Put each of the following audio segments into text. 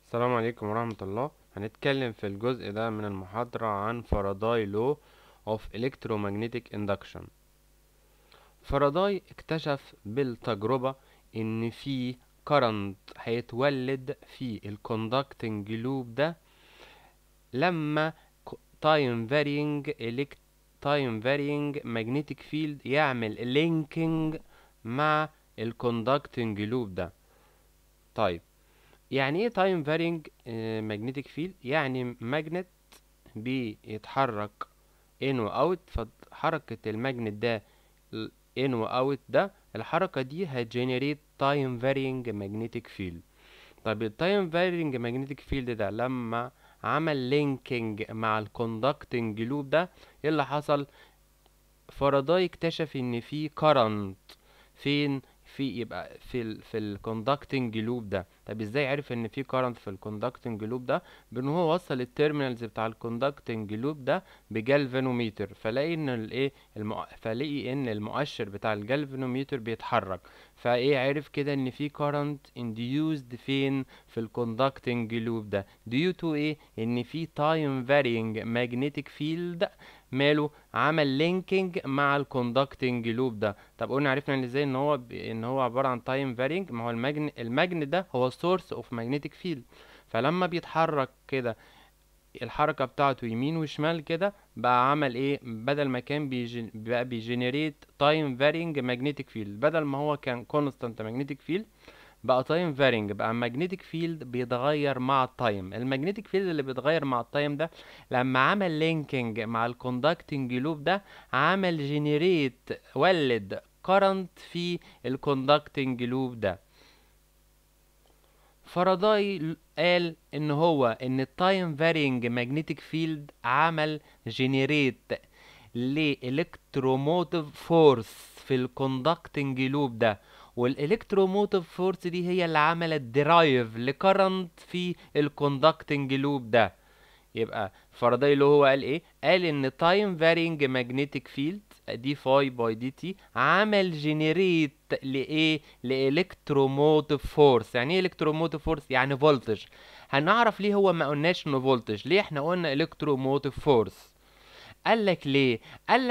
السلام عليكم ورحمة الله. هنتكلم في الجزء ده من المحاضرة عن فاراداي لو of electromagnetic induction. فاراداي اكتشف بالتجربة ان في current هيتولد في الكوندكتنج لوب ده لما time varying magnetic field يعمل linking مع الكوندكتنج لوب ده. طيب، يعني ايه time varying magnetic field؟ يعني ماجنت بيتحرك in و out، فحركة الماجنت ده in و out ده الحركة دي هتجنريت time varying magnetic field. طب ال time varying magnetic field ده لما عمل linking مع الكوندكتنج لوب ده، ايه اللي حصل؟ فاراداي اكتشف ان في current فين يبقى في الكوندكتنج لوب ده. طب ازاي عرف ان في current في الكوندكتنج لوب ده؟ بان هو وصل التيرمينالز بتاع الكوندكتنج لوب ده بجالفانوميتر، فلاقي ان فلاقي ان المؤشر بتاع الجالفانوميتر بيتحرك. فايه عرف كده ان في current induced فين؟ في الكوندكتنج لوب ده due to ايه؟ ان في time varying magnetic field ماله عمل لينكينج مع الكوندكتنج لوب ده. طب قلنا عرفنا ان ازاي ان هو عباره عن تايم فارينج. ما هو الماجن ده هو سورس اوف ماجنتيك فيلد، فلما بيتحرك كده الحركه بتاعته يمين وشمال كده بقى عمل ايه؟ بدل ما كان بقى بيجنريت تايم فارينج ماجنتيك فيلد، بدل ما هو كان كونستانت ماجنتيك فيلد بقى تايم فارينج، بقى ماجنتيك فيلد بيتغير مع التايم. الماجنتيك فيلد اللي بيتغير مع التايم ده لما عمل لينكينج مع الكوندكتنج لوب ده عمل جنريت ولد كارنت في الكوندكتنج لوب ده. فاراداي قال ان التايم فارينج ماجنتيك فيلد عمل جنريت لإلكتروموتيف فورس في الكوندكتنج لوب ده، والإلكتروموتيف فورس دي هي اللي عملت درايف لكرنت في الكوندكتنج لوب ده. يبقى فاراداي اللي هو قال ايه؟ قال ان تايم فارينج ماجنتيك فيلد دي فاي باي دي تي عمل جنريت لايه؟ لالكتروموتيف فورس. يعني ايه الكتروموتيف فورس؟ يعني فولتج. هنعرف ليه هو ما قلناش انه فولتج، ليه احنا قلنا الكتروموتيف فورس. قالك ليه؟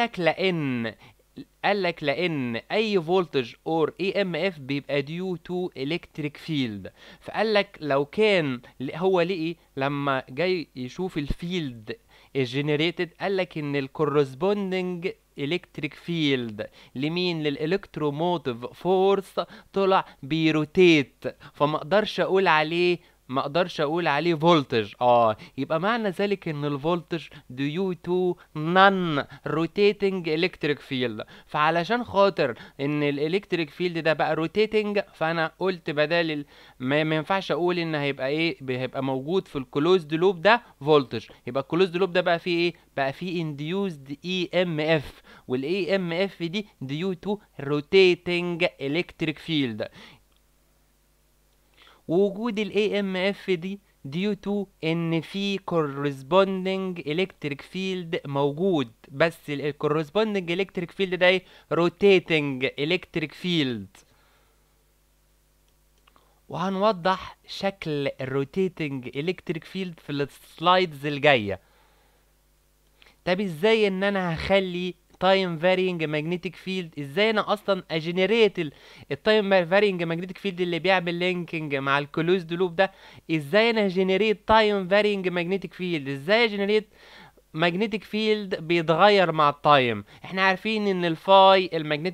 قالك لان اي فولتج اور اي ام اف بيبقى ديو تو الكتريك فيلد. فقالك لو كان هو لقي لما جاي يشوف الفيلد الجنريتد، قالك ان الكورسبوندنج الكتريك فيلد لمين؟ للالكتروموتيف فورس طلع بيروتيت، فما اقدرش اقول عليه فولتج. يبقى معنى ذلك ان الفولتج due to non rotating electric field. فعلشان خاطر ان الالكتريك فيلد ده بقى روتيتنج، فانا قلت بدل ما ينفعش اقول ان هيبقى ايه؟ هيبقى موجود في الكلوزد لوب ده فولتج. يبقى الكلوزد لوب ده بقى فيه ايه؟ بقى فيه induced EMF، والاي ام اف دي due to rotating electric field. ووجود ال AMF دي due to ان في corresponding electric field موجود، بس ال corresponding electric field ده ايه؟ rotating electric field. وهنوضح شكل الروتيتنج electric field في السلايدز الجاية. طب ازاي ان انا هخلي تايم فارينج ماجنتيك فيلد؟ ازاي انا اصلا اجنريت التايم فارينج ماجنتيك فيلد اللي بيعمل لينكينج مع الكلوزد لوب ده؟ ازاي انا جنريت تايم فارينج ماجنتيك فيلد؟ ازاي اجنريت ماجنتيك فيلد بيتغير مع التايم؟ احنا عارفين ان الفاي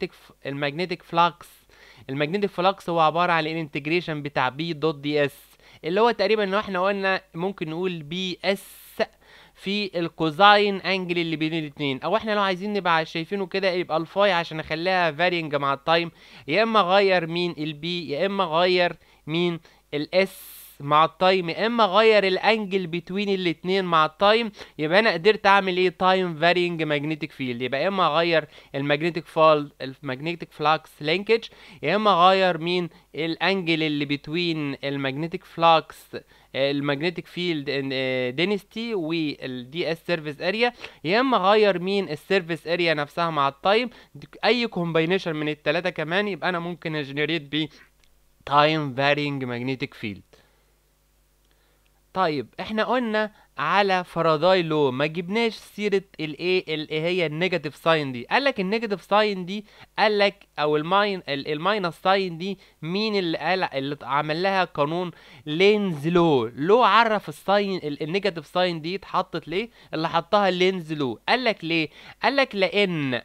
الماجنتيك فلكس هو عبارة عن الانتجريشن بتاع بي دوت دي اس، اللي هو تقريبا لو احنا قلنا ممكن نقول بي اس في الكوزاين انجل اللي بين الاتنين. او احنا لو عايزين نبقى شايفينه كده يبقى الفاي عشان اخليها فارينج مع التايم، يا اما اغير مين؟ البي، يا اما اغير مين؟ الاس مع التايم، يا اما اغير الانجل بتوين الاتنين مع التايم. يبقى انا قدرت اعمل ايه؟ تايم فارينج ماجنتيك فيلد. يبقى يا اما اغير الماجنتيك فلاكس لينكج، يا اما اغير مين؟ الانجل اللي بتوين الماجنتيك فلاكس الماجنتيك فيلد دينستي والدي اس سيرفيس اريا، يا اما اغير مين؟ السيرفيس اريا نفسها مع التايم. اي كومباينيشن من التلاتة كمان يبقى انا ممكن اجنريت بيه تايم فارينج ماجنتيك فيلد. طيب احنا قلنا على فاراداي لو، ما جبناش سيره الايه اللي هي النيجاتيف ساين دي. قالك النيجاتيف ساين دي، قالك او الماينس ساين دي، مين اللي قال اللي عمل لها قانون؟ لينز لو عرف الساين النيجاتيف ساين دي اتحطت ليه، اللي حطها لينز لو. قالك ليه؟ قالك لان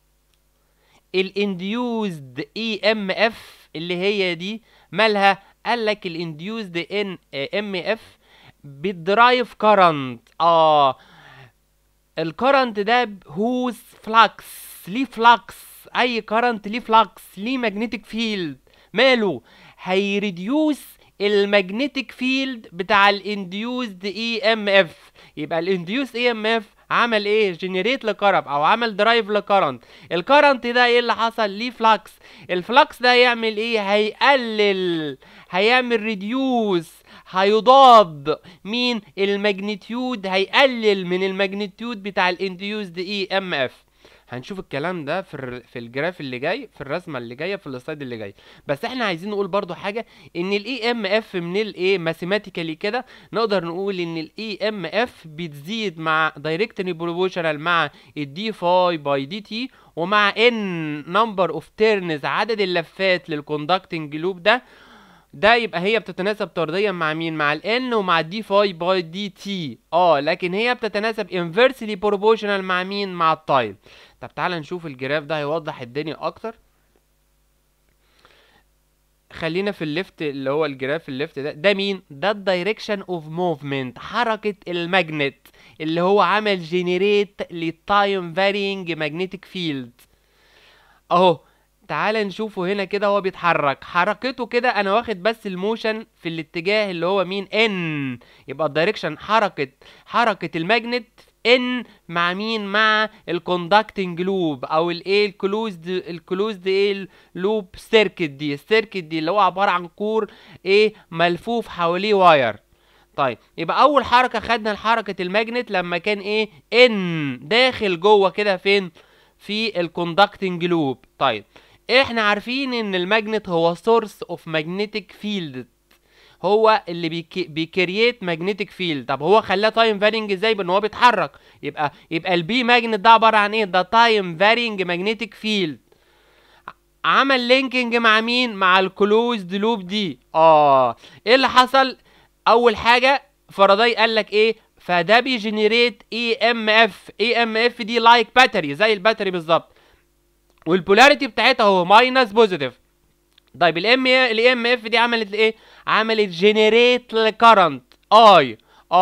الانديوزد اي ام اف اللي هي دي مالها؟ قالك الانديوزد ان ام اف بتدرايف كارنت. الكرنت ده هوز فلكس، ليه فلكس، اي كرنت ليه فلكس، ليه ماجنتيك فيلد، ماله؟ هيريديوس الماجنتيك فيلد بتاع الانديوزد اي ام اف. يبقى الانديوس اي ام اف عمل ايه؟ جنريت لكرب او عمل درايف لكرنت. الكرنت ده ايه اللي حصل؟ ليه فلكس. الفلكس ده يعمل ايه؟ هيقلل، هيعمل ريديوس، هيضاد مين؟ الماجنتيود، هيقلل من الماجنتيود بتاع الانديوزد اي ام اف. هنشوف الكلام ده في الجراف اللي جاي، في الرسمه اللي جايه، في السلايد اللي جاي. بس احنا عايزين نقول برضو حاجه، ان الاي ام اف من الايه ماثيماتيكالي كده نقدر نقول ان الاي ام اف بتزيد مع دايركتلي بروبوشنال مع الدي فاي باي دي تي، ومع ان نمبر اوف تيرنز، عدد اللفات للكوندكتنج لوب ده يبقى هي بتتناسب طرديا مع مين؟ مع ال n ومع الدي فاي باي دي تي. لكن هي بتتناسب inversely proportional مع مين؟ مع التايم. طب تعالى نشوف الجراف ده هيوضح الدنيا اكتر. خلينا في الليفت، اللي هو الجراف الليفت ده مين؟ ده الدايركشن اوف موفمنت، حركة الماجنت اللي هو عمل جنريت للتايم فارينج ماجنتيك فيلد اهو. تعال نشوفه هنا كده، هو بيتحرك حركته كده، انا واخد بس الموشن في الاتجاه اللي هو مين؟ ان. يبقى الدايركشن حركة الماجنت ان مع مين؟ مع الكوندكتنج لوب او الايه الكلوزد ايه لوب سيركت دي. السيركت دي اللي هو عبارة عن كور ايه ملفوف حواليه واير. طيب يبقى اول حركة خدنا حركة الماجنت لما كان ايه؟ ان داخل جوه كده فين؟ في الكوندكتنج لوب. طيب احنا عارفين ان الماجنت هو سورس اوف ماجنتيك فيلد، هو اللي بيكرييت ماجنتيك فيلد. طب هو خلاه تايم فارينج ازاي؟ بان هو بيتحرك. يبقى البي ماجنت ده عباره عن ايه؟ ده تايم فارينج ماجنتيك فيلد. عمل لينكينج مع مين؟ مع الكلوزد لوب دي. ايه اللي حصل؟ اول حاجه فاراداي قال لك ايه؟ فده بيجنريت اي ام اف. اي ام اف دي لايك باتري، زي الباتري بالظبط، والبولاريتي بتاعتها هو ماينس بوزيتيف. طيب الاي ام اف دي عملت ايه؟ عملت جنريت لكرنت اي.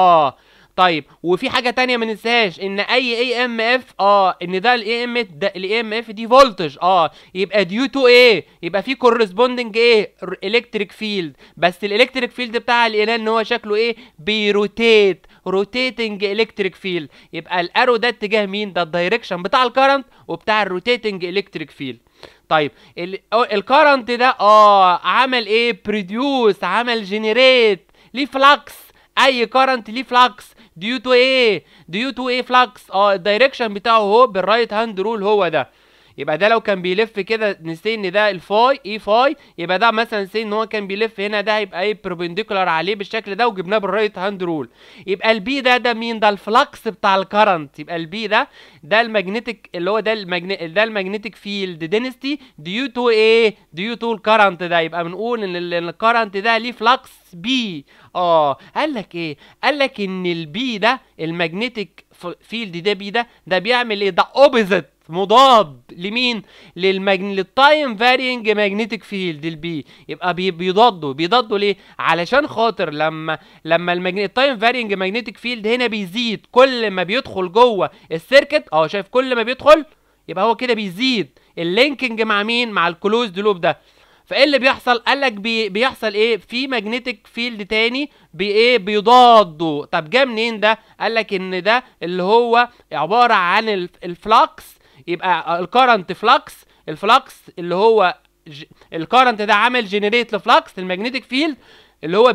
طيب وفي حاجه تانية ما ننساهاش، ان اي ام اف ان ده الاي ام اف دي فولتج. يبقى ديو تو ايه؟ يبقى في كورسبوندنج ايه؟ الكتريك فيلد. بس الالكتريك فيلد بتاع الانان ان هو شكله ايه؟ بيروتيت، روتيتنج الكتريك فيلد. يبقى الارو ده اتجاه مين؟ ده الدايركشن بتاع الكرنت وبتاع الروتيتنج الكتريك فيلد. طيب الكرنت ده عمل ايه؟ بروديوس، عمل جنريت، ليه فلكس. اي كرنت ليه فلكس ديو تو ايه؟ ديو تو ايه فلكس؟ الدايركشن بتاعه هو بالرايت هاند رول هو ده. يبقى ده لو كان بيلف كده نسي ان ده الفاي اي فاي، يبقى ده مثلا نسي ان هو كان بيلف هنا، ده هيبقى ايه؟ بربنديكولار عليه بالشكل ده، وجبناه بالرايت هاند رول. يبقى البي ده مين؟ ده الفلكس بتاع الكرنت. يبقى البي ده الماجنتيك اللي هو ده الماجنتيك فيلد دينستي ديو تو ايه؟ ديو تو الكرنت ده. يبقى بنقول ان الكرنت ده ليه فلكس بي. قال لك ايه؟ قال لك ان البي ده الماجنتيك فيلد ده بي ده بيعمل ايه؟ ده اوبوزيت، مضاد لمين؟ للتايم فارينج ماجنتيك فيلد البي. يبقى بيضاده ليه؟ علشان خاطر لما التايم فارينج ماجنتيك فيلد هنا بيزيد كل ما بيدخل جوه السيركت. شايف؟ كل ما بيدخل يبقى هو كده بيزيد اللينكينج مع مين؟ مع الكلوزد لوب ده. فايه اللي بيحصل؟ قالك بيحصل ايه؟ في ماجنتيك فيلد تاني بيضاده. طب جه منين ده؟ قالك ان ده اللي هو عباره عن الفلكس. يبقى الكرنت فلكس، الفلكس اللي هو الكرنت ده عمل جنريت لفلكس الماجنتيك فيلد اللي هو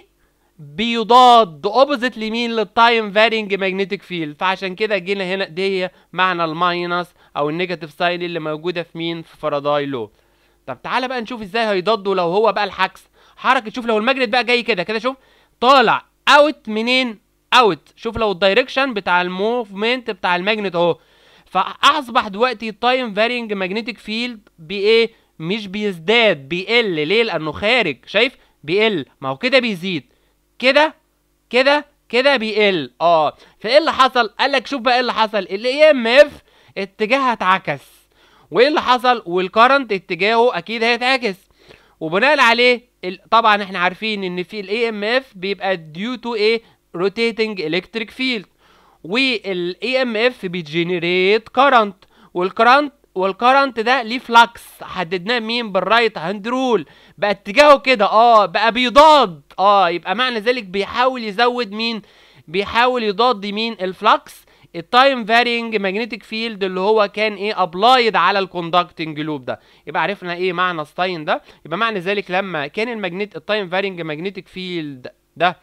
بيضاد اوبوزيت لمين؟ للتايم فارينج ماجنتيك فيلد. فعشان كده جينا هنا، دي هي معنى الماينس او النيجاتيف ساين اللي موجوده في مين؟ في فاراداي لو. طب تعالى بقى نشوف ازاي هيضادوا لو هو بقى العكس. حركه، شوف لو الماجنت بقى جاي كده شوف، طالع اوت منين؟ اوت. شوف لو الدايركشن بتاع الموفمنت بتاع الماجنت اهو، فاصبح دلوقتي تايم فارينج ماجنتيك فيلد بايه؟ مش بيزداد، بيقل. ليه؟ لانه خارج. شايف؟ بيقل. ما هو كده بيزيد، كده كده بيقل. فايه اللي حصل؟ قال لك شوف بقى ايه اللي حصل. الاي ام اف اتجاهها اتعكس، وايه اللي حصل؟ والكرنت اتجاهه اكيد هيتعكس، وبناء عليه طبعا احنا عارفين ان في الاي ام اف بيبقى ديو تو ايه؟ روتيتنج الكتريك فيلد، والاي ام اف بيجنريت كرنت، والكرنت ده ليه فلكس حددناه مين؟ بالرايت هاند رول. بقى اتجاهه كده بقى بيضاد. يبقى معنى ذلك بيحاول يزود مين؟ بيحاول يضاد مين؟ الفلكس. التايم فارينج ماجنتيك فيلد اللي هو كان ايه؟ ابلايد على الكوندكتنج لوب ده. يبقى عرفنا ايه معنى ستاين ده. يبقى معنى ذلك لما كان التايم فارينج ماجنتيك فيلد ده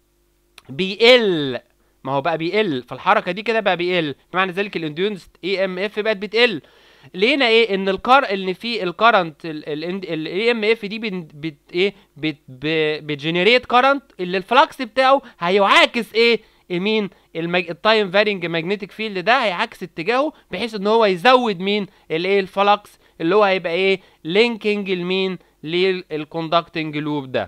بيقل، ما هو بقى بيقل، فالحركه دي كده بقى بيقل، معنى ذلك الانديوسد اي ام اف بقت بتقل. لقينا ايه؟ ان ان في الكرنت الاي ام اف دي بت ايه؟ بتجنريت كرنت اللي الفلكس بتاعه هيعاكس ايه؟ مين؟ التايم فارينج ماجنتيك فيلد ده هيعكس اتجاهه، بحيث ان هو يزود مين؟ الايه؟ الفلكس اللي هو هيبقى ايه؟ لينكينج لمين؟ للكوندكتنج لوب ده.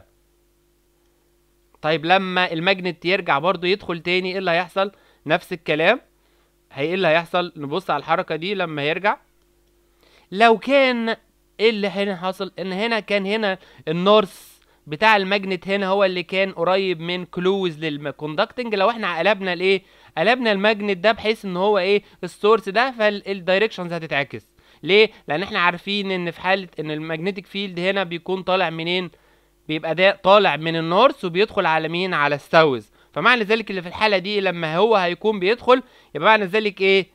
طيب لما الماجنت يرجع برضو يدخل تاني، ايه اللي هيحصل؟ نفس الكلام. ايه اللي هيحصل؟ نبص على الحركة دي لما يرجع. لو كان ايه اللي هنا حصل؟ ان هنا كان هنا النورث بتاع الماجنت هنا هو اللي كان قريب من كلوز للكوندكتنج. لو احنا قلبنا الايه؟ قلبنا الماجنت ده بحيث ان هو ايه؟ السورس ده، فالدايركشنز هتتعكس. ليه؟ لان احنا عارفين ان في حالة ان الماجنتيك فيلد هنا بيكون طالع منين؟ بيبقى ده طالع من النورث وبيدخل على مين؟ على الساوث. فمعنى ذلك اللي في الحالة دي لما هو هيكون بيدخل، يبقى معنى ذلك ايه؟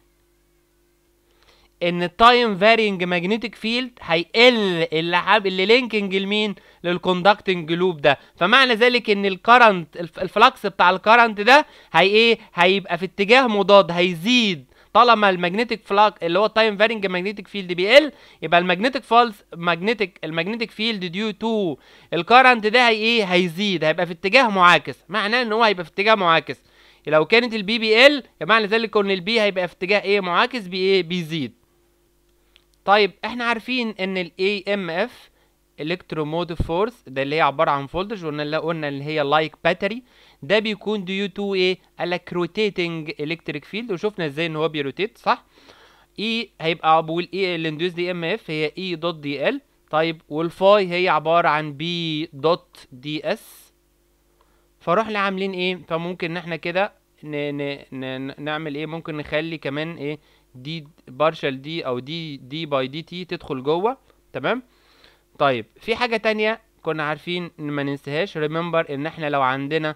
ان التايم فارينج ماجنتيك فيلد هيقل، اللي لينكينج لمين؟ للكوندكتنج لوب ده. فمعنى ذلك ان الكرنت الفلكس بتاع الكرنت ده هيبقى في اتجاه مضاد، هيزيد. طالما الماجنتيك فلاك اللي هو التايم فارينج ماجنتيك فيلد بيقل، يبقى الماجنتيك فيلد ديو تو الكرنت ده هيزيد، هيبقى في اتجاه معاكس. معناه ان هو هيبقى في اتجاه معاكس. لو كانت البي بيقل، يبقى معنى ذلك ان البي هيبقى في اتجاه ايه؟ معاكس، بيزيد. طيب احنا عارفين ان الاي ام اف الكتروموتيف فورس ده اللي هي عباره عن فولتج، قلنا اللي هي لايك باتري، ده بيكون ديو تو ايه؟ قالك روتيتنج الكتريك فيلد، وشفنا ازاي ان هو بيروتيت، صح؟ هيبقى بقول ايه الاندوس دي ام اف هي اي دوت دي ال. طيب والفاي هي عباره عن بي دوت دي اس. فروحنا عاملين ايه؟ فممكن ان احنا كده نعمل ايه؟ ممكن نخلي كمان ايه؟ دي بارشل دي او دي باي دي تي تدخل جوه. تمام. طيب في حاجة تانية كنا عارفين ان ما ننساهاش. ريمبر ان احنا لو عندنا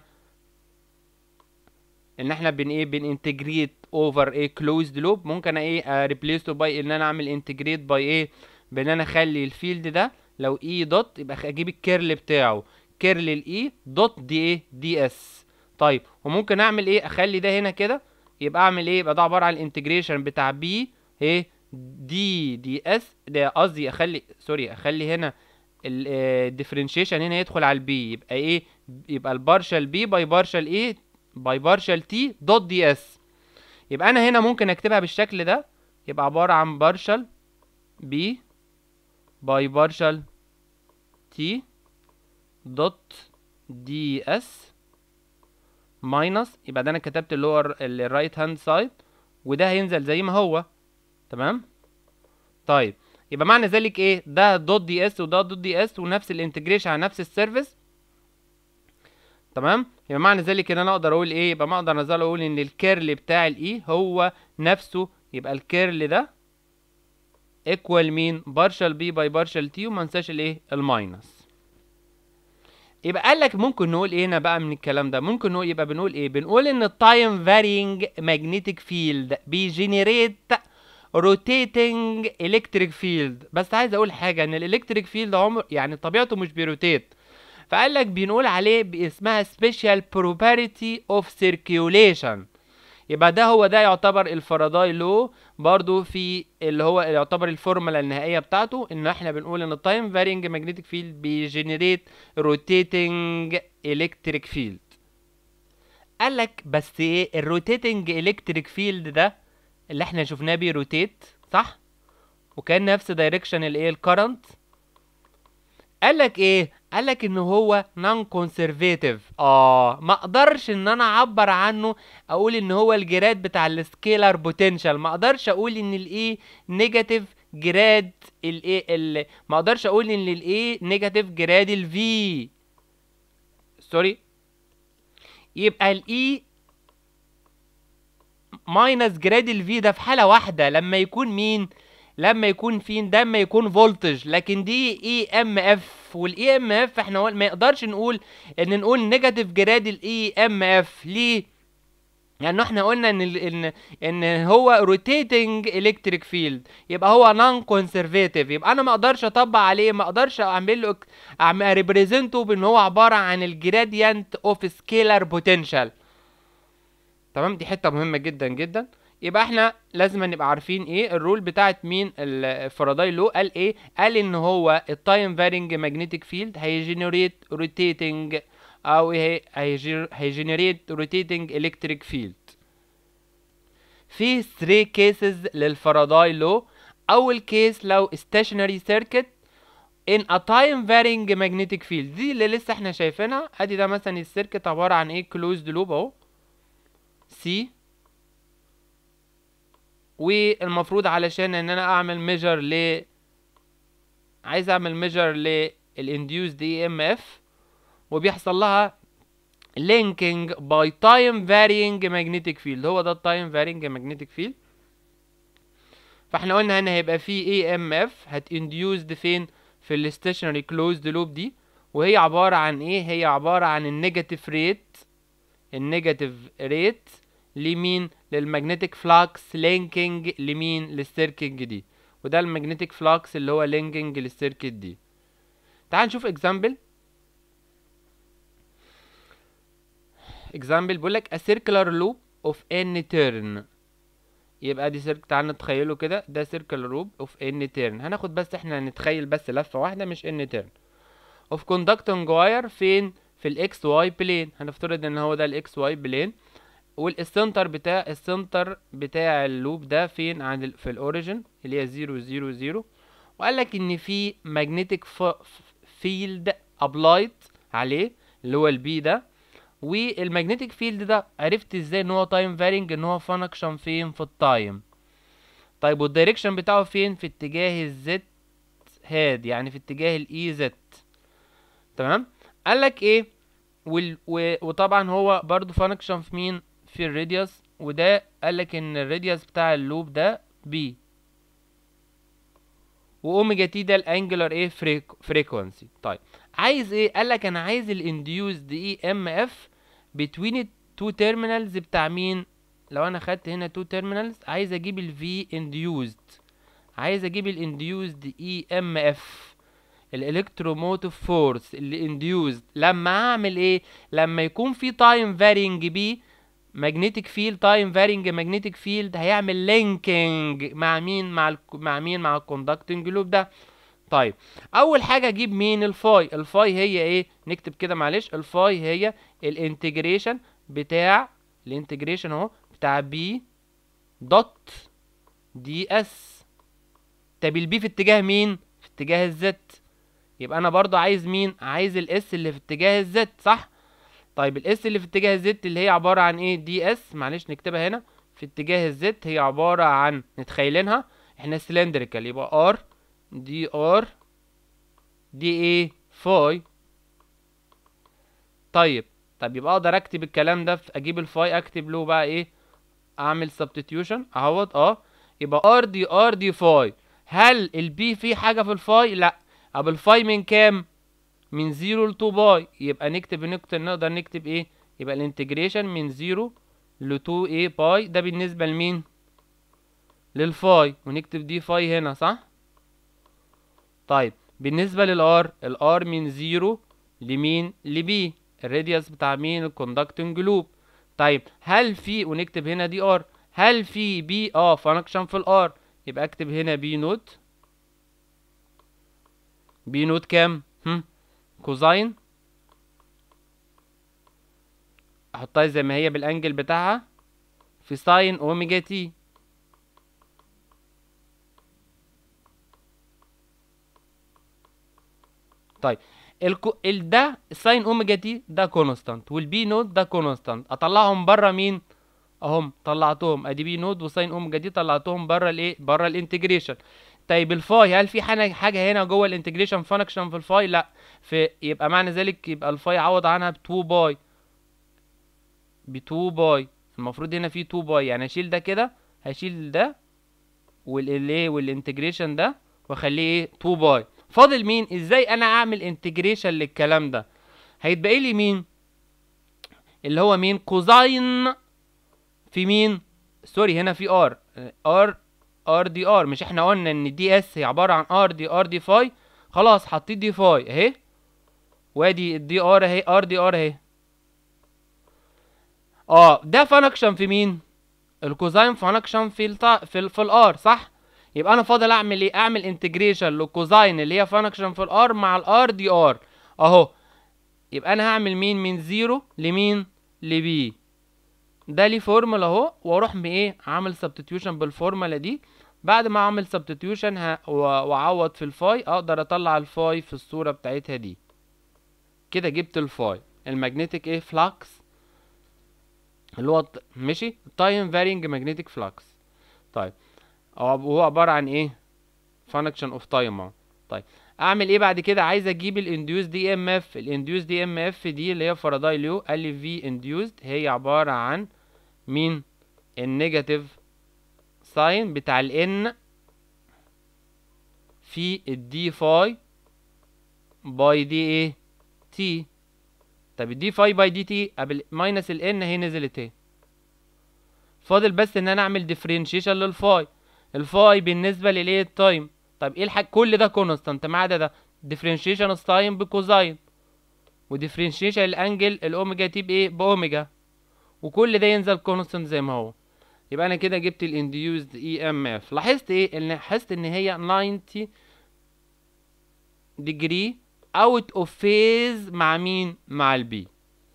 ان احنا بننتجريت اوفر ايه؟ كلوزد لوب. ممكن ايه؟ ريبليسه باي ان انا اعمل انتجريت باي ايه؟ بان انا اخلي الفيلد ده لو اي دوت، يبقى اجيب الكيرل بتاعه كيرل الاي دوت دي ايه؟ دي اس. طيب وممكن اعمل ايه؟ اخلي ده هنا كده، يبقى اعمل ايه؟ يبقى ده عباره عن الانتجريشن بتاع بي ايه؟ دي اس. ده قصدي اخلي هنا الديفرنشيشن هنا يدخل على البي، يبقى ايه؟ يبقى البارشال بي باي بارشال ايه؟ باي بارشال تي دوت دي اس. يبقى انا هنا ممكن اكتبها بالشكل ده، يبقى عباره عن بارشال بي باي بارشال تي دوت دي اس ماينس، يبقى ده انا كتبت اللي هو الرايت هاند سايد، وده هينزل زي ما هو. تمام. طيب يبقى معنى ذلك ايه؟ ده دوت دي اس وده دوت دي اس، ونفس الانتجريشن على نفس السيرفيس. تمام. يبقى معنى ذلك ان انا اقدر اقول ايه؟ يبقى ما اقدر ازال اقول ان الكيرل بتاع الاي هو نفسه، يبقى الكيرل ده ايكوال مين؟ بارشال بي باي بارشال تي، وما انساش الايه؟ الماينس. يبقى قال لك ممكن نقول ايه هنا بقى من الكلام ده؟ ممكن نقول يبقى بنقول ايه؟ بنقول ان التايم فارينج ماجنتيك فيلد بيجنريت روتيتنج الكتريك فيلد. بس عايز اقول حاجه، ان الالكتريك فيلد عمر يعني طبيعته مش بيروتيت، فقال لك بنقول عليه باسمها سبيشال بروبرتي اوف سيركيوليشن. يبقى ده يعتبر الفاراداي لو برضو، في اللي هو يعتبر الفورمولا النهائيه بتاعته، ان احنا بنقول ان التايم فارينج ماجنتيك فيلد بيجنريت روتيتنج الكتريك فيلد. قالك بس ايه الروتيتنج الكتريك فيلد ده اللي احنا شفناه بيروتيت صح، وكان نفس دايركشن الايه الكرنت. قالك ايه؟ قالك ان هو نون كونسرفيتيف. ما اقدرش ان انا اعبر عنه اقول ان هو الجراد بتاع السكيلر بوتنشال، ما اقدرش اقول ان الايه نيجاتيف جراد الايه ما اقدرش اقول ان الايه نيجاتيف جراد الفي، سوري. يبقى الاي ماينس جراد الفي ده في حالة واحدة، لما يكون مين؟ لما يكون فين ده؟ لما يكون فولتج. لكن دي اي ام اف، والاي ام اف احنا ما يقدرش نقول ان نقول نيجاتيف جراد الاي ام اف. ليه؟ لانه احنا قلنا ان هو روتيتنج الكتريك فيلد، يبقى هو نون كونسرفيتيف، يبقى انا ما اقدرش اطبق عليه، ما اقدرش اعمل له ريبريزنته بان هو عباره عن الجراديانت اوف سكيلر بوتنشال. تمام، دي حته مهمه جدا جدا. يبقى احنا لازم نبقى عارفين ايه الرول بتاعت مين الفاراداي لو. قال ايه؟ قال ان هو التايم فارينج ماجنتيك فيلد هيجنريت روتيتنج او هيجنريت روتيتنج الكتريك فيلد. في 3 كيسز للفاراداي لو. اول كيس لو stationary circuit in a time varying magnetic field، دي اللي لسه احنا شايفينها. ادي ده مثلا السيركت عباره عن ايه closed loop اهو سي، والمفروض علشان ان انا اعمل ميجر عايز اعمل ميجر للانديوسد اي ام اف، وبيحصل لها linking by time varying magnetic field. هو ده التايم varying magnetic field. فاحنا قلنا هنا هيبقى في اي ام اف هتانديوسد فين؟ في الستيشنري كلوزد لوب دي، وهي عباره عن ايه؟ هي عباره عن النيجاتيف ريت، النيجاتيف ريت لمين؟ للمagnetic فلاكس لينكينج لمين؟ للسيركت دي. وده المagnetic فلاكس اللي هو لينكينج للسيركت دي. تعال نشوف اكزامبل. اكزامبل بيقول لك a circular loop of n turn. يبقى دي تعال نتخيله كده، ده circular loop of n turn. هناخد بس احنا نتخيل بس لفة واحدة مش n turn of conducting wire فين؟ في الاكس واي بلين. هنفترض ان هو ده الاكس واي بلين، السنتر بتاع اللوب ده فين؟ عند في الاوريجن اللي هي 0 0 0. وقال لك ان في magnetic field applied عليه اللي هو البي ده. والمagnetic field ده عرفت ازاي ان هو تايم فارينج؟ ان هو فانكشن فين؟ في التايم. طيب والدايركشن بتاعه فين؟ في اتجاه الزد هاد، يعني في اتجاه الاي زد. تمام. قال لك ايه؟ وطبعا هو برضو فانكشن في مين؟ في الراديوس. وده قال لك ان الراديوس بتاع اللوب ده بي، واوميجا تي ده الانجلر ايه؟ فريكوانسي. طيب عايز ايه؟ قال لك انا عايز الانديوسد اي ام اف بتوين التو تيرمينالز بتاع مين؟ لو انا خدت هنا تو تيرمينالز عايز اجيب الفي انديوسد، عايز اجيب الانديوسد اي ام اف الالكتروموتيف فورس اللي انديوسد لما اعمل ايه؟ لما يكون في تايم فارينج بي magnetic field، time varying magnetic field هيعمل linking مع مين؟ مع مين؟ مع الكوندكتنج لوب ده. طيب اول حاجه اجيب مين؟ الفاي. الفاي هي ايه؟ نكتب كده معلش، الفاي هي الانتجريشن بتاع الانتجريشن اهو بتاع بي دوت دي اس. طب البي في اتجاه مين؟ في اتجاه الزد. يبقى انا برضو عايز مين؟ عايز الاس اللي في اتجاه الزد صح. طيب الاس اللي في اتجاه الزد اللي هي عباره عن ايه؟ دي اس. معلش نكتبها هنا في اتجاه الزد، هي عباره عن نتخيلينها احنا سلندريكال، يبقى ار دي ايه؟ فاي. طيب يبقى اقدر اكتب الكلام ده اجيب الفاي اكتب له بقى ايه؟ اعمل سبستيتيوشن اهوت. يبقى ار دي فاي. هل البي فيه حاجه في الفاي؟ لا. طب الفاي من كام؟ من 0 ل 2 باي. يبقى نقدر نكتب ايه؟ يبقى الانتجريشن من 0 ل 2 ايه باي. ده بالنسبه لمين؟ للفاي. ونكتب دي فاي هنا صح. طيب بالنسبه للار، الار من 0 لمين؟ لبي، الراديوس بتاع مين؟ الكوندكتنج لوب. طيب هل في، ونكتب هنا دي ار، هل في بي فانكشن في الار؟ يبقى اكتب هنا بي نوت. بي نوت كام؟ كوزاين احطها زي ما هي بالانجل بتاعها في ساين اوميجا تي. طيب ده ساين اوميجا تي ده كونستانت، والبي نود ده كونستانت، اطلعهم بره مين؟ اهم طلعتهم، ادي بي نود وساين اوميجا دي طلعتهم بره الايه؟ بره الانتجريشن. طيب الفاي، هل في حاجه هنا جوه الانتجريشن فانكشن في الفاي؟ لا. يبقى معنى ذلك يبقى الفاي عوض عنها ب 2 باي، ب 2 باي. المفروض هنا في 2 باي، يعني اشيل ده كده، هشيل ده والايه والانتجريشن ده واخليه ايه؟ 2 باي. فاضل مين؟ ازاي انا اعمل انتجريشن للكلام ده؟ هيتبقى لي مين؟ اللي هو مين؟ كوزاين في مين؟ سوري هنا في ار دي ار. مش احنا قلنا ان دي اس هي عباره عن ار دي فاي؟ خلاص حطيت دي فاي اهي، وادي الدي ار اهي، ار دي ار اهي. ده فانكشن في مين؟ الكوزاين فانكشن في الار، صح؟ يبقى انا فاضل اعمل ايه؟ اعمل انتجريشن للكوزاين اللي هي فانكشن في الار مع الار دي ار اهو. يبقى انا هعمل مين؟ من زيرو لمين؟ لبي. ده ليه فورمولا اهو، واروح بايه؟ عامل سبستيتيوشن بالفورمولا دي. بعد ما اعمل سبستيتيوشن واعوض في الفاي، اقدر اطلع الفاي في الصوره بتاعتها دي. كده جبت الفاي المagnetic ايه؟ فلكس، اللي هو ماشي تايم فارينج ماجنتيك فلكس. طيب هو عباره عن ايه؟ فانكشن اوف تايم اهو. طيب اعمل ايه بعد كده؟ عايز اجيب الانديوس دي ام اف. الانديوس دي ام اف دي اللي هي فاراداي لو، قال لي في انديوسد هي عباره عن مين؟ النيجاتيف ساين بتاع الان في الدي فاي باي دي ايه؟ تي. طب الدي فاي باي دي تي قبل ماينس الان اهي نزلت اهي. فاضل بس ان انا اعمل ديفرنشيشن للفاي. الفاي بالنسبه للايه؟ التايم. طب ايه الحاجه؟ كل ده كونستانت ما عدا ده. ديفرنشيشن الساين بكوزاين، وديفرنشيشن الانجل الاوميجا تي بايه؟ باوميجا، وكل ده ينزل كونستانت زي ما هو. يبقى انا كده جبت الانديوزد اي ام اف. لاحظت ايه؟ لاحظت ان هي 90 degree out of phase مع مين؟ مع البي.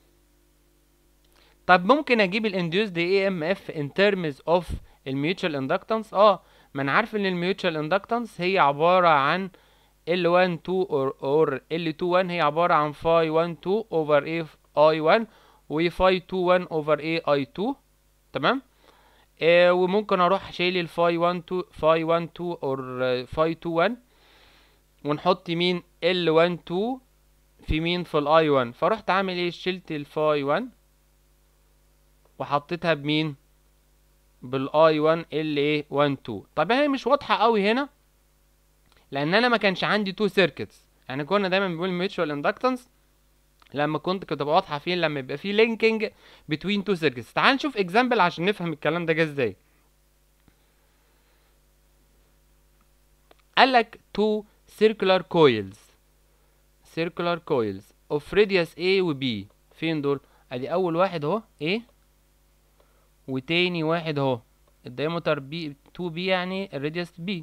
طب ممكن اجيب الانديوسد اي ام اف in terms of الميوتشال اندكتنس؟ ما انا عارف ان الميوتشال اندكتنس هي عباره عن L12 or L21 هي عباره عن phi 12 over A I1 و phi 21 over A I2. تمام. وممكن اروح شايل الفاي 12 phi 12 or phi 21 ونحط مين؟ L12 في مين؟ في الاي 1. فرحت عامل ايه؟ شلت الفاي 1 وحطيتها بمين؟ بالاي 1 ال ايه؟ 1 2. طب هي مش واضحه قوي هنا لان انا ما كانش عندي 2 سيركتس. يعني كنا دايما بنقول ميوتشوال اندكتنس لما كنت تبقى واضحه فين؟ لما يبقى في لينكينج بتوين 2 سيركتس. تعال نشوف اكزامبل عشان نفهم الكلام ده جه ازاي. قال لك 2 circular coils of radius A و B. فين دول؟ ادي اول واحد اهو A، وتاني واحد اهو الدايمتر B 2B يعني الراديوس B.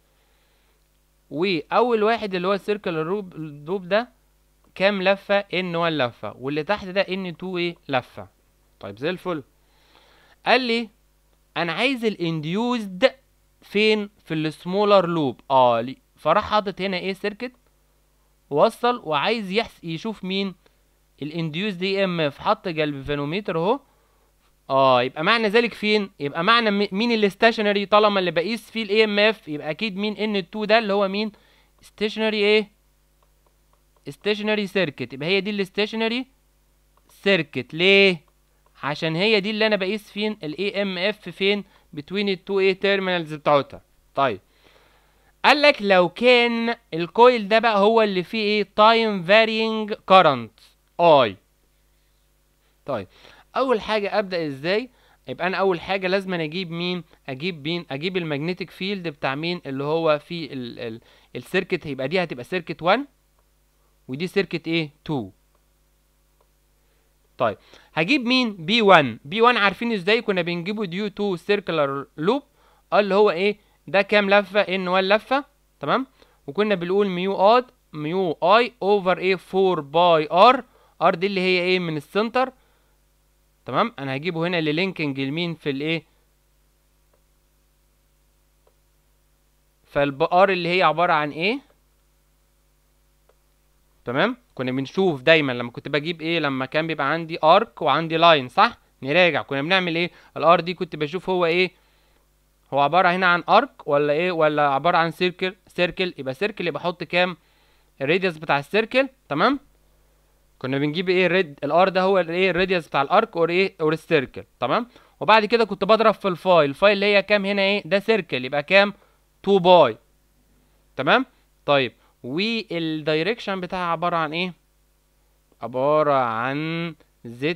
واول واحد اللي هو السيركل لوب ده كام لفه؟ N1 لفه، واللي تحت ده N2 ايه؟ لفه. طيب زي الفل. قال لي انا عايز الانديوزد فين؟ في السمولر لوب. فراح حاطط هنا ايه؟ سيركت وصل، وعايز يشوف مين؟ الانديوز دي ام اف. حط جالفانومتر اهو. يبقى معنى ذلك فين؟ يبقى معنى مين الاستاشنري؟ طالما اللي بقيس فيه الاي ام اف يبقى اكيد مين؟ N2 ده اللي هو مين؟ ستيشنري ايه؟ ستيشنري سيركت. يبقى هي دي الستيشنري سيركت. ليه؟ عشان هي دي اللي انا بقيس فين الاي ام اف فين؟ بتوين التو ايه تيرمينالز بتاعتها. طيب قال لك لو كان الكويل ده بقى هو اللي فيه ايه؟ تايم فارينج كارنت اي. طيب اول حاجه ابدا ازاي؟ يبقى انا اول حاجه لازم اجيب مين؟ اجيب المagnetic فيلد بتاع مين؟ اللي هو في السيركت. يبقى دي هتبقى سيركت 1 ودي سيركت ايه؟ 2. طيب هجيب مين؟ بي 1. بي 1 عارفين ازاي؟ كنا بنجيبه ديو تو سيركلر لوب اللي هو ايه؟ ده كام لفه؟ N1 لفه. تمام. وكنا بنقول ميو اي اوفر ايه؟ 4 باي ار. ار دي اللي هي ايه؟ من السنتر تمام. انا هجيبه هنا للينكينج لمين في الايه، فالبقار اللي هي عبارة عن ايه. تمام. كنا بنشوف دايما لما كنت بجيب ايه، لما كان بيبقى عندي ارك وعندي لاين، صح؟ نراجع كنا بنعمل ايه. الار دي كنت بشوف هو ايه، هو عبارة هنا عن ارك ولا ايه، ولا عبارة عن سيركل. سيركل يبقى سيركل، يبقى احط كام الراديوس بتاع السيركل. تمام. كنا بنجيب ايه الار ده هو الايه الراديوس بتاع الارك اور ايه اور السيركل. تمام. وبعد كده كنت بضرب في الفاي، الفاي اللي هي كام هنا ايه، ده سيركل يبقى كام 2 باي. تمام. طيب والدايركشن بتاعها عبارة عن ايه، عبارة عن زد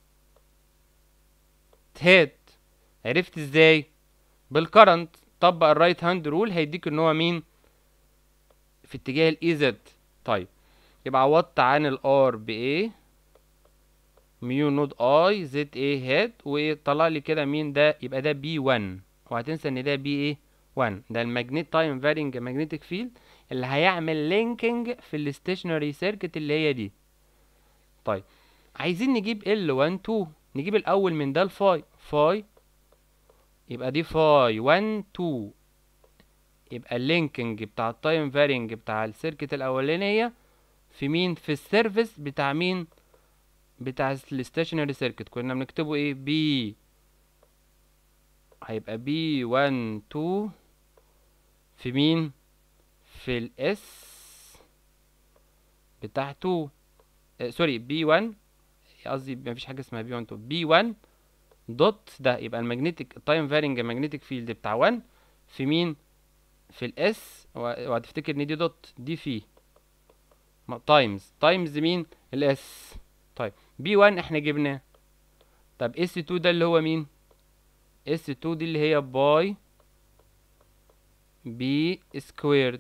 هيد. عرفت ازاي؟ بالكرنت. طبق الرايت هاند رول هيديك ان هو مين في اتجاه الاي زد. طيب يبقى عوضت عن الار بايه ميو نود اي زد ايه هيد، وطلع لي كده مين ده، يبقى ده بي 1. وهتنسى ان ده بي ايه 1، ده الماجنيت تايم فارينج ماجنتيك فيلد اللي هيعمل لينكينج في الستيشنري سيركت اللي هي دي. طيب عايزين نجيب ال 1 2، نجيب الاول من ده الفاي، فاي يبقى دي فاي 1 2، يبقى اللينكينج بتاع التايم فارينج بتاع السيركت الاولانيه في مين، في السيرفيس بتاع مين، بتاع الستيشنري سيركت. كنا بنكتبه ايه، بي هيبقى بي 1 2 في مين، في الاس بتاع 2. سوري بي 1، قصدي مفيش حاجه اسمها بي 1 2، بي 1 دوت ده يبقى المagnetic تايم فارينج ماجنتيك فيلد بتاع 1 في مين، في الاس. وهتفتكر ان دي دوت دي في تايمز مين، الاس. طيب بي 1 احنا جبناه. طب اس 2 ده اللي هو مين، اس 2 دي اللي هي باي بي سكويرد.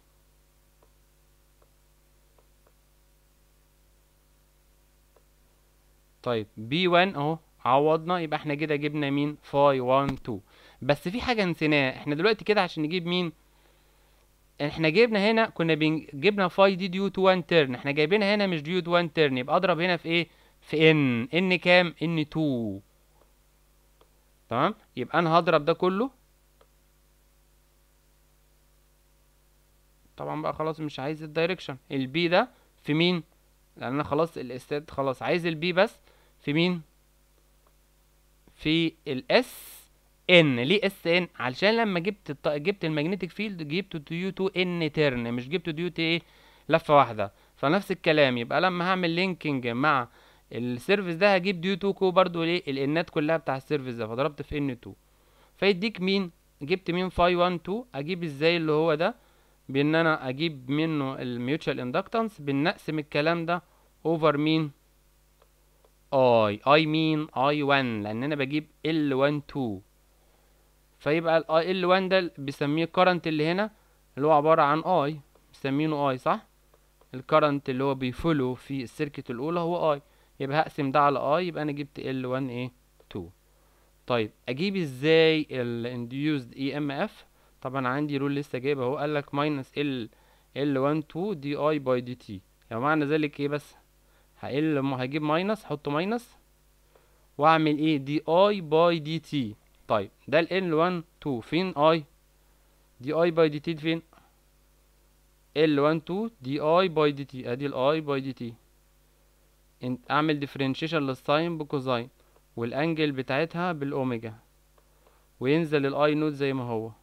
طيب بي 1 اهو عوضنا، يبقى احنا كده جبنا مين، فاي 1 2. بس في حاجه نسيناها احنا دلوقتي كده عشان نجيب مين، احنا جبنا هنا كنا جبنا فاي دي ديو تو 1 تيرن، احنا جايبينها هنا مش ديو تو 1 تيرن، يبقى اضرب هنا في ايه، في ان كام، ان 2. تمام. يبقى انا هضرب ده كله، طبعا بقى خلاص مش عايز الدايركشن البي ده في مين، لان انا خلاص الاستاد خلاص عايز البي بس في مين، في الاس ان. ليه اس ان، علشان لما جبت المagnetic فيلد جبته ديو تو ان تيرن، مش جبته ديو تو ايه لفه واحده. فنفس الكلام يبقى لما هعمل لينكينج مع السيرفيس ده هجيب ديو تو كو برضو ليه الانات كلها بتاع السيرفيس ده، فضربت في ان 2 فيديك مين، جبت مين فاي 1 2. اجيب ازاي اللي هو ده، بان انا اجيب منه الميوتشال اندكتنس، بنقسم الكلام ده اوفر مين، اي مين اي 1، لان انا بجيب ال 1 2. فيبقى ال 1 ده بيسميه الكرنت اللي هنا اللي هو عبارة عن اي، مسمينه اي صح، الكرنت اللي هو بيفولو في السيركت الاولى هو اي، يبقى هقسم ده على اي، يبقى انا جبت ال 1 ايه 2. طيب اجيب ازاي ال induced EMF؟ طبعا عندي رول لسه جايبه اهو، قال لك ماينس ال 1 2 دي اي باي دي تي. يعني معنى ذلك ايه، بس هجيب ماينس، احط ماينس واعمل ايه دي اي باي دي تي. طيب ده ال L1 2 فين اي، دي اي باي دي تي فين، L1 2 دي اي باي دي تي، ادي الاي باي دي تي. اعمل ديفرنشيشن للساين بكوزاين والانجل بتاعتها بالاوميجا، وينزل الاي نوت زي ما هو.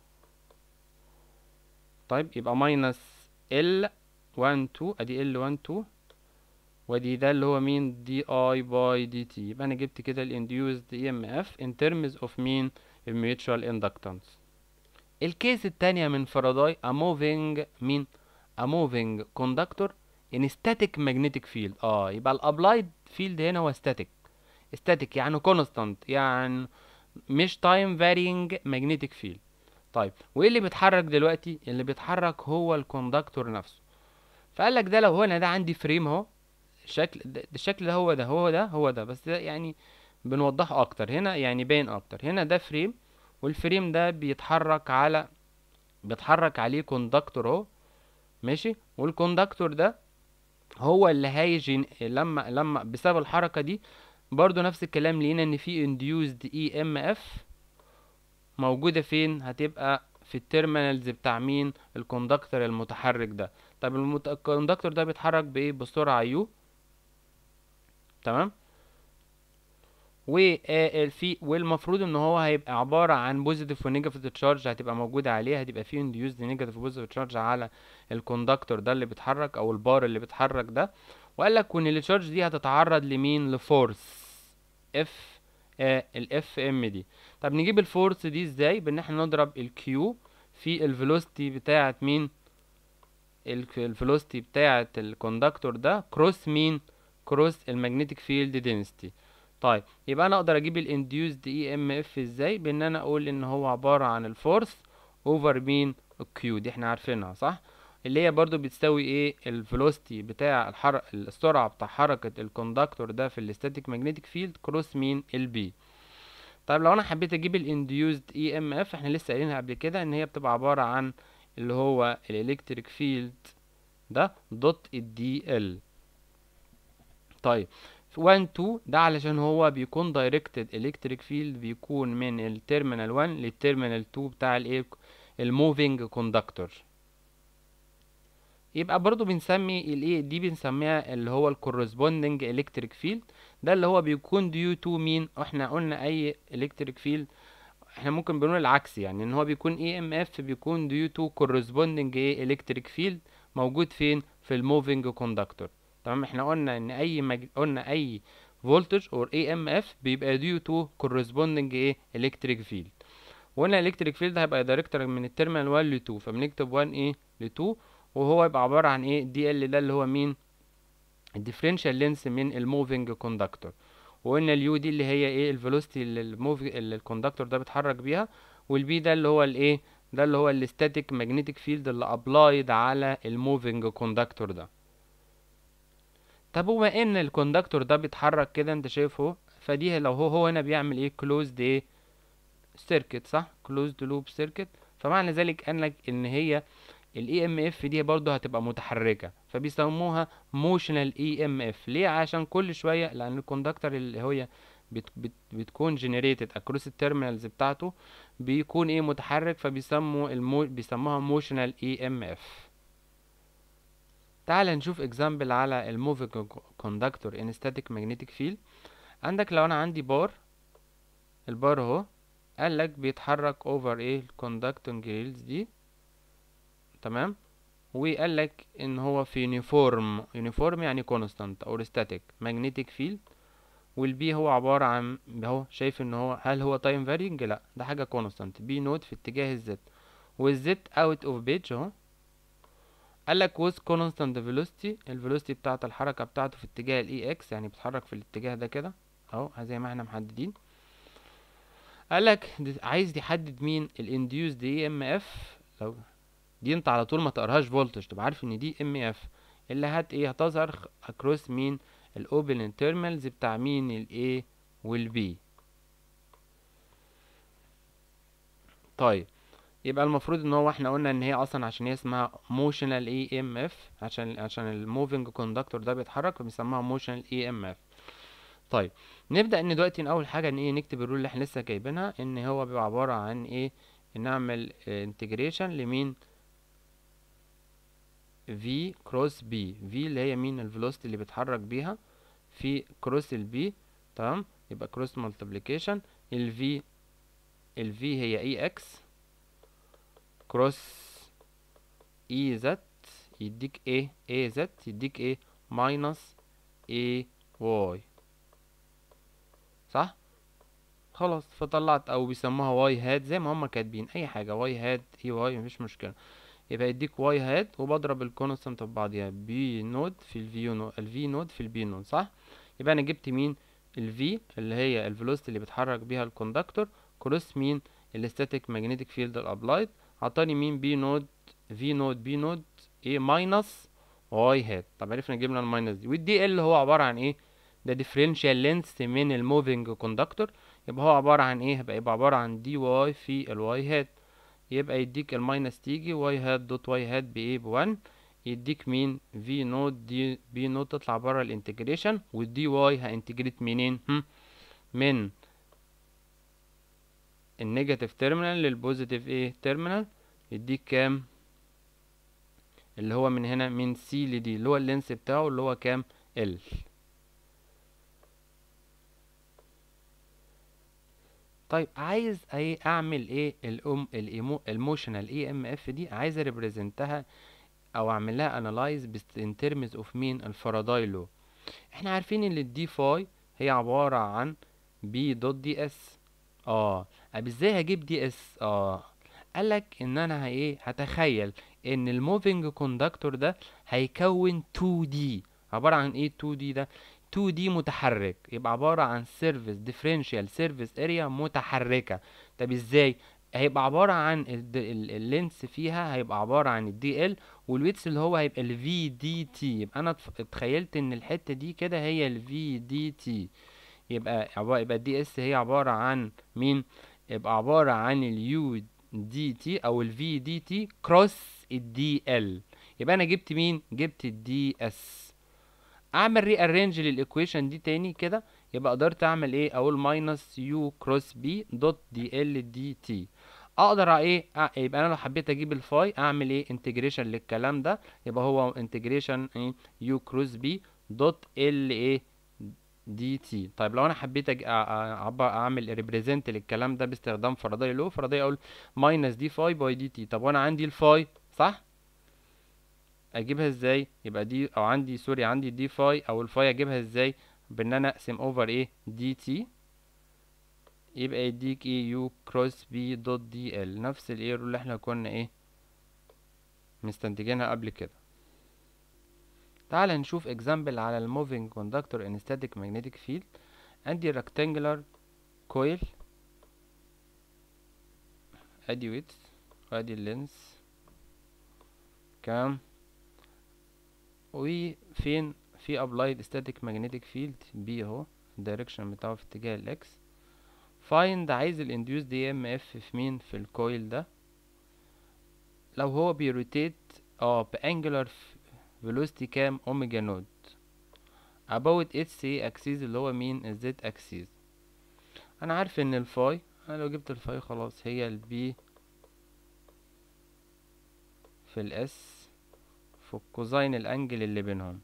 طيب يبقى ماينس L 1 2، ادي L 1 2، ودي ده اللي هو مين دي اي باي دي تي. يبقى انا جبت كده الانديوزد اي ام اف ان ترمز اوف مين، الميوتشوال اندكتنس. الكيس التانية من فاراداي a moving مين a moving conductor in static magnetic field. يبقى الابلايد فيلد هنا هو static يعني constant، يعني مش time varying magnetic field. طيب وايه اللي بيتحرك دلوقتي، اللي بيتحرك هو الكوندكتور نفسه. فقال لك ده لو هنا ده عندي فريم اهو، الشكل ده هو ده بس ده يعني بنوضحه اكتر هنا، يعني باين اكتر هنا. ده فريم، والفريم ده بيتحرك عليه كوندكتور اهو، ماشي. والكوندكتور ده هو اللي هيجي لما بسبب الحركة دي برضو نفس الكلام، لقينا ان في induced EMF موجودة فين، هتبقى في التيرمينالز بتاع مين، الكوندكتور المتحرك ده. طب الكوندكتور ده بيتحرك بايه، بسرعة يو، تمام. والمفروض ان هو هيبقى عبارة عن بوزيتيف ونيجاتيف تشارج هتبقى موجودة عليه، هتبقى فيه انديوزد نيجاتيف وبوزيتيف تشارج على الكوندكتور ده اللي بيتحرك او البار اللي بيتحرك ده. وقال لك وان التشارج دي هتتعرض لمين، لفورس اف، الاف ام دي. طب نجيب الفورس دي ازاي، بان احنا نضرب الكيو في الفيلوسيتي بتاعه مين، الفيلوسيتي بتاعه الكوندكتور ده كروس مين، كروس المagnetic فيلد density. طيب يبقى انا اقدر اجيب الانديوزد اي ام اف ازاي، بان انا اقول ان هو عبارة عن الفورس اوفر مين، الكيو دي احنا عارفينها صح، اللي هي برضو بتساوي ايه، الفيلوسيتي بتاع السرعة بتاع حركة الكوندكتور ده في الاستاتيك ماجنتيك فيلد كروس مين، البي. طيب لو انا حبيت اجيب الانديوزد اي ام اف، احنا لسه قايلينها قبل كده ان هي بتبقى عبارة عن اللي هو الالكتريك فيلد ده دوت الدي ال. طيب 1 2 ده علشان هو بيكون دايركتد الكتريك فيلد، بيكون من التيرمينال 1 للتيرمينال 2 بتاع الايه، الموفينج كوندكتور. يبقى برضو بنسمي الايه دي، بنسميها اللي هو الكورسبوندنج الكتريك فيلد، ده اللي هو بيكون ديو تو مين، احنا قلنا اي الكتريك فيلد احنا ممكن بنقول العكس، يعني ان هو بيكون اي ام اف بيكون ديو تو كورسبوندنج ايه الكتريك فيلد موجود فين، في الموفينج كوندكتور. تمام، احنا قلنا ان قلنا اي فولتج اور اي ام اف بيبقى ديو تو كورسبوندنج ايه الكتريك فيلد. وقلنا الكتريك فيلد هيبقى دايركتور من التيرمينال 1 ل 2، فبنكتب 1 ايه ل 2، وهو يبقى عبارة عن ايه، دي ال ده اللي هو مين، الديفرنشال لينس من الموفينج كوندكتور. وقلنا اليو دي اللي هي ايه، الفيلوسيتي اللي الكوندكتور ده بيتحرك بيها. والبي ده اللي هو الايه، ده اللي هو الاستاتيك ماجنتيك فيلد اللي ابلايد على الموفينج كوندكتور ده. طب بما ان الكوندكتور ده بيتحرك كده انت شايفه، فدي لو هو هنا بيعمل ايه، كلوزد ايه سيركت، صح، كلوزد لوب سيركت. فمعنى ذلك قال لك ان هي الاي ام اف دي برضو هتبقى متحركه، فبيسموها موشنال اي ام اف. ليه، عشان كل شويه، لان الكوندكتور اللي هي بتكون جنريتد اكروس التيرمينالز بتاعته بيكون ايه، متحرك، فبيسموا بيسموها موشنال اي ام اف. تعال نشوف اكزامبل على الموفينج كوندكتور ان ستاتيك ماجنتيك فيلد. عندك لو انا عندي بار، البار اهو، قال لك بيتحرك اوفر ايه الكوندكتنج ريلز دي، تمام. وقال لك ان هو في يونيفورم يعني كونستانت او ستاتيك ماجنتيك فيلد. والبي هو عبارة عن اهو، شايف ان هو، هل هو تايم فارينج، لا ده حاجة كونستانت، بي نوت في اتجاه الزد، والزد اوت اوف بيج اهو. قال لك with constant velocity، الفيلوسيتي بتاعة الحركة بتاعته في اتجاه الاي اكس، يعني بيتحرك في الاتجاه ده كده اهو زي ما احنا محددين. قال لك عايز يحدد مين الانديوسد اي ام اف. لو دي انت على طول ما تقراهاش فولتج، تبقى عارف ان دي ام اف، اللي ايه هتظهر اكروس مين، الاوبن تيرمينالز بتاع مين، الاي والبي. طيب يبقى المفروض ان هو احنا قلنا ان هي اصلا عشان هي اسمها موشنال اي ام اف، عشان الموفينج كوندكتور ده بيتحرك فبيسموها موشنال اي ام اف. طيب نبدا ان دلوقتي اول حاجه ان ايه، نكتب الرول اللي احنا لسه جايبينها، ان هو بيبقى عباره عن ايه، نعمل انتجريشن لمين، في كروس بي، في اللي هي مين، الفيلوسيتي اللي بيتحرك بيها في كروس البي، تمام. يبقى كروس مالتيبليكيشن الفي، الفي هي اي اكس كروس اي زد، يديك ايه، اي زد يديك ايه، ماينس اي واي، صح. خلاص فطلعت، او بيسموها واي هاد زي ما هما كاتبين، اي حاجه واي هاد اي واي مفيش مشكله. يبقى يديك واي هاد، وبضرب الكونستانت في بعضيها، بي نود في الفي نود في البي نود، صح. يبقى انا جبت مين، الفي اللي هي الفيلوسيتي اللي بيتحرك بيها الكوندكتور كروس مين، الاستاتيك ماجنتيك فيلد الابلايد، عطاني مين، بي نود في نود بي نود ايه ماينس واي هاد. طب عرفنا جبنا الماينس دي، والدي ال هو عباره عن ايه، ده ديفرنشال لينث من الموفينج كوندكتور. يبقى هو عباره عن ايه، يبقى عباره عن دي واي في الواي هاد. يبقى يديك الماينس تيجي واي هات دوت واي هات بايه، ب1. يديك مين في نوت دي بي نوت تطلع بره الانتجريشن، والدي واي هانتجريت منين من النيجاتيف تيرمينال للبوزيتيف ايه تيرمينال، يديك كام اللي هو من هنا من سي لدي اللي هو اللينس بتاعه اللي هو كام ال. طيب عايز ايه اعمل ايه الموشنال اي ام اف دي، عايز اريبريزنتها او اعمل لها انالايز ان ترمز اوف مين الفاراداي لو. احنا عارفين ان الدي فاي هي عبارة عن بي دوت دي اس. طب ازاي هجيب دي اس؟ قالك ان انا هتخيل ان الموفينج كوندكتور ده هيكون 2 دي. عبارة عن ايه 2 دي ده؟ 2 دي متحرك، يبقى عبارة عن سيرفيس ديفرنشال سيرفيس اريا متحركة. طب ازاي؟ هيبقى عبارة عن اللينس فيها هيبقى عبارة عن الدي ال، والويتس اللي هو هيبقى ال في دي تي. يبقى انا اتخيلت ان الحتة دي كده هي ال في دي تي. يبقى الدي اس هي عبارة عن مين؟ يبقى عبارة عن اليو دي تي او الفي دي تي كروس الدي ال. يبقى انا جبت مين؟ جبت الدي اس. اعمل ري ارينج للايكويشن دي تاني كده، يبقى قدرت اعمل ايه؟ اقول ماينس يو كروس بي دوت دي ال دي تي. اقدر يبقى انا لو حبيت اجيب الفاي اعمل ايه؟ انتجريشن للكلام ده، يبقى هو انتجريشن يو كروس بي دوت ال دي تي. طيب لو انا حبيت اعمل ريبريزنت للكلام ده باستخدام فاراداي لو، فاراداي اقول ماينس دي فاي باي دي تي. طب وانا عندي الفاي صح، اجيبها ازاي؟ يبقى دي او عندي سوري عندي دي فاي او الفاي، اجيبها ازاي؟ بان انا اقسم اوفر ايه دي تي، يبقى يديك ايه يو كروس بي دوت دي ال، نفس الايرو اللي احنا كنا مستنتجينها قبل كده. تعال نشوف اكزامبل على الموفينج كوندكتور ان ستاتيك ماجنتيك فيلد. عندي rectangular coil، ادي ويتس وادي اللينس كام، وفين في applied static magnetic field بي اهو الدايركشن بتاعه في اتجاه الاكس. find عايز الانديوس دي ام اف في مين؟ في الكويل ده. لو هو بيروتيت بانجلر velocity كام؟ اوميجا نود about its اكسيز اللي هو مين؟ الزد اكسيز. انا عارف ان الفاي، انا لو جبت الفاي خلاص هي البي في الاس في الكوزاين الانجل اللي بينهم.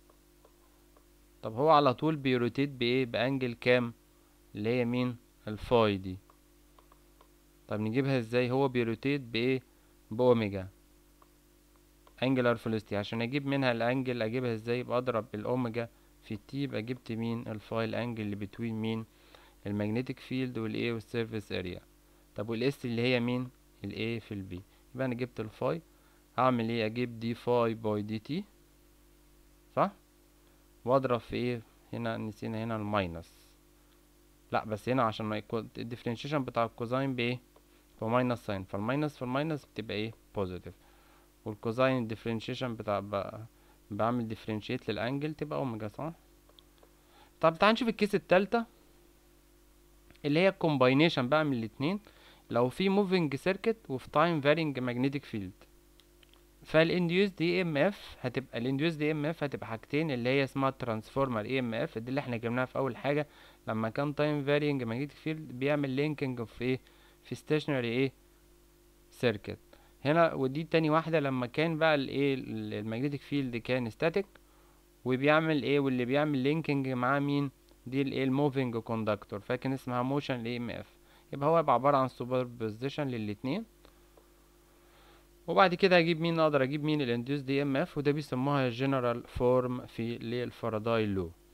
طب هو على طول بيروتيت بايه؟ بانجل كام؟ اللي هي مين؟ الفاي دي. طب نجيبها ازاي؟ هو بيروتيت بايه؟ باوميجا انجلر فيلوسيتي. عشان اجيب منها الانجل اجيبها ازاي؟ يبقى اضرب الاوميجا في التي، يبقى جبت مين؟ الفاي الانجل اللي بتوين مين؟ المagnetic فيلد والايه والسيرفيس اريا. طب والاس اللي هي مين؟ الايه في البي. يبقى انا جبت الفاي، هعمل ايه؟ اجيب دي فاي باي دي تي صح، واضرب في ايه؟ هنا نسينا هنا الماينس، لا بس هنا عشان ما يكون الديفرنشيشن بتاع الكوزاين بايه؟ بماينس ساين، فالماينس في الماينس بتبقى ايه؟ بوزيتيف، والكوزاين الديفرنشيشن بتاع بعمل ديفرنشيت للانجل تبقى اوميجا صح. طب تعال نشوف الكيس التالتة اللي هي الكومباينيشن بقى من الاتنين. لو في موفينج سيركت وفي تايم فارينج ماجنتيك فيلد، فالانديوس دي ام اف هتبقى الانديوس دي ام اف هتبقى حاجتين، اللي هي اسمها ترانسفورمر اي ام اف دي اللي احنا جبناها في اول حاجه لما كان تايم فارينج ماجنتيك فيلد بيعمل لينكينج في في ستيشنري سيركت هنا. ودي تاني واحده لما كان بقى الماجنتيك فيلد كان ستاتيك وبيعمل واللي بيعمل لينكينج معاه مين؟ دي الموفينج كوندكتور، فكان اسمها موشن اي ام اف. يبقى هو عباره عن سوبر بوزيشن للاتنين. وبعد كده اجيب مين؟ اقدر اجيب مين؟ الانديوس دي ام اف، وده بيسموها جنرال فورم في الفاراداي لو.